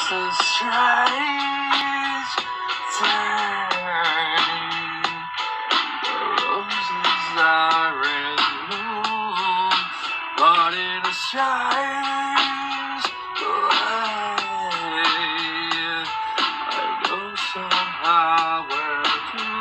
a strange thing. Roses are in bloom, but in a strange way. I know somehow we're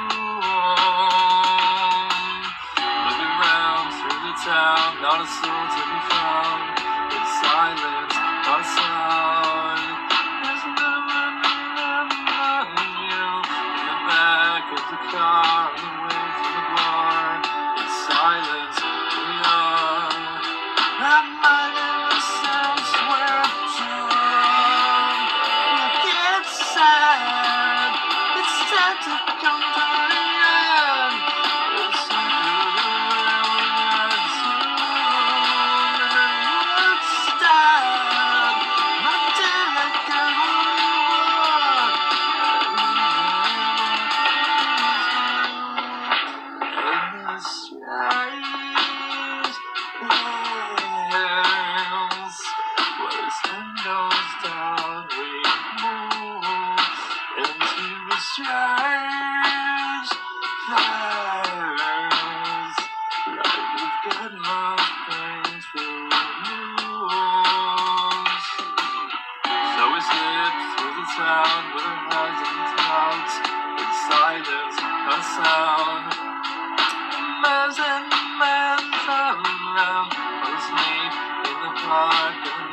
doomed. Looking round through the town, not a soul to be found. In silence, not a sound. There's nothing you in the back of the car, on the way from the bar. In silence, we are reminding ourselves we're doomed. It's sad. It's sad to come to the end. It's strange things, like we've got nothing to lose. So we slip through the town with our heads in clouds, in silence, no sound. Men and men turn around, asleep in the park.